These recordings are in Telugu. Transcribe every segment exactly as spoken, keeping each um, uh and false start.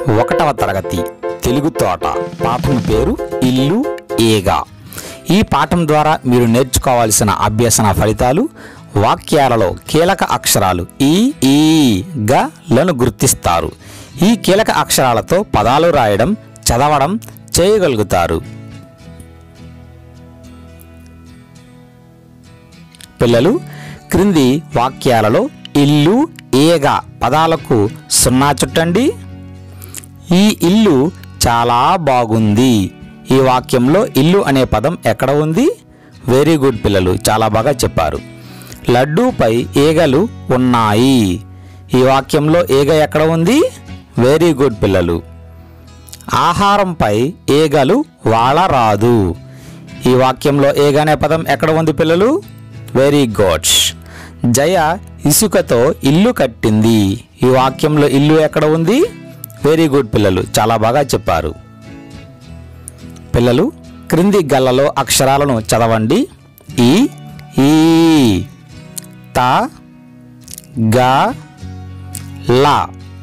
ఒకటవ తరగతి తెలుగు తోట పాఠం పేరు ఇల్లు ఏగ. ఈ పాఠం ద్వారా మీరు నేర్చుకోవాల్సిన అభ్యసన ఫలితాలు వాక్యాలలో కీలక అక్షరాలు ఈ ఈ గ లను గుర్తిస్తారు. ఈ కీలక అక్షరాలతో పదాలు రాయడం, చదవడం చేయగలుగుతారు. పిల్లలు, క్రింది వాక్యాలలో ఇల్లు ఏగ పదాలకు సున్నా చుట్టండి. ఈ ఇల్లు చాలా బాగుంది. ఈ వాక్యంలో ఇల్లు అనే పదం ఎక్కడ ఉంది? వెరీ గుడ్ పిల్లలు, చాలా బాగా చెప్పారు. లడ్డూపై ఈగలు ఉన్నాయి. ఈ వాక్యంలో ఈగ ఎక్కడ ఉంది? వెరీ గుడ్ పిల్లలు. ఆహారంపై ఈగలు వాలరాదు. ఈ వాక్యంలో ఈగ అనే పదం ఎక్కడ ఉంది పిల్లలు? Very good. జయ ఇసుకతో ఇల్లు కట్టింది. ఈ వాక్యంలో ఇల్లు ఎక్కడ ఉంది? వెరీ గుడ్ పిల్లలు, చాలా బాగా చెప్పారు. పిల్లలు, క్రింది గల్లలో అక్షరాలను చదవండి. ఈ ఈ త గ ల.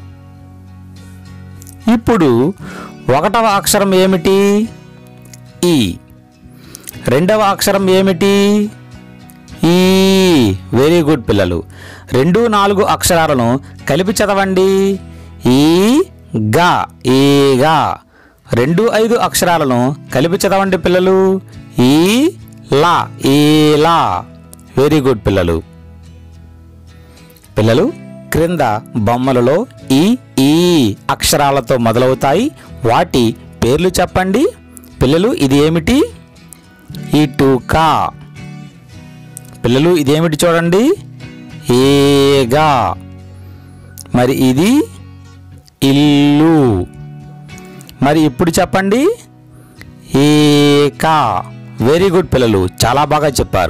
ఇప్పుడు ఒకటవ అక్షరం ఏమిటి? ఈ. రెండవ అక్షరం ఏమిటి? ఈ. వెరీ గుడ్ పిల్లలు. రెండు నాలుగు అక్షరాలను కలిపి చదవండి. ఈ గా ఈగా. రెండు ఐదు అక్షరాలను కలిపి చదవండి పిల్లలు. ఈ లా ఈలా. వెరీ గుడ్ పిల్లలు. పిల్లలు, క్రింద బొమ్మలలో ఈ ఈ అక్షరాలతో మొదలవుతాయి. వాటి పేర్లు చెప్పండి. పిల్లలు, ఇది ఏమిటి? ఇటుక. పిల్లలు, ఇదేమిటి చూడండి? ఏగా. మరి ఇది ఇల్లు. మరి ఇప్పుడు చెప్పండి. ఏక. వెరీ గుడ్ పిల్లలు, చాలా బాగా చెప్పారు.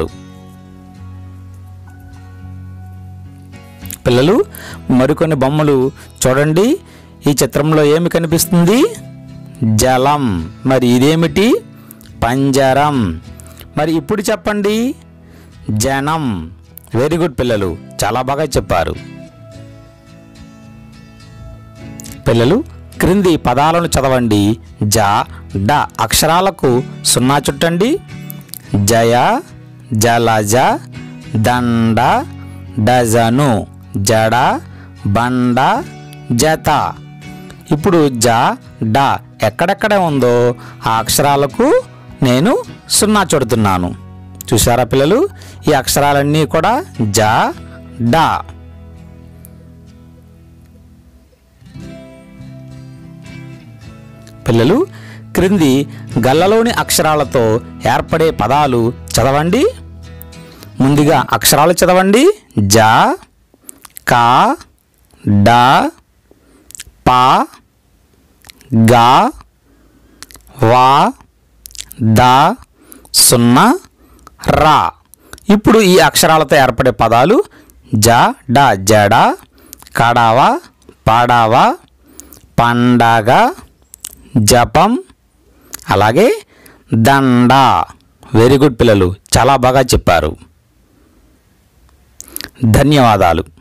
పిల్లలు, మరికొన్ని బొమ్మలు చూడండి. ఈ చిత్రంలో ఏమి కనిపిస్తుంది? జలం. మరి ఇదేమిటి? పంజరం. మరి ఇప్పుడు చెప్పండి. జనం. వెరీ గుడ్ పిల్లలు, చాలా బాగా చెప్పారు. పిల్లలు, క్రింది పదాలను చదవండి. జ డ అక్షరాలకు సున్నా చుట్టండి. జయ, జలజ, దండ, డజను, జడ, బండ, జత. ఇప్పుడు జ డ ఎక్కడెక్కడ ఉందో ఆ అక్షరాలకు నేను సున్నా చుడుతున్నాను. చూసారా పిల్లలు? ఈ అక్షరాలన్నీ కూడా జ డ. పిల్లలు, క్రింది గల్లలోని అక్షరాలతో ఏర్పడే పదాలు చదవండి. ముందుగా అక్షరాలు చదవండి. జ, క, డ, ప, గ, వ, ద, సున్నా, రా. ఇప్పుడు ఈ అక్షరాలతో ఏర్పడే పదాలు జ డ జడ, కడవ, పడవ, పండగ, జపం, అలాగే దండ. వెరీ గుడ్ పిల్లలు, చాలా బాగా చెప్పారు. ధన్యవాదాలు.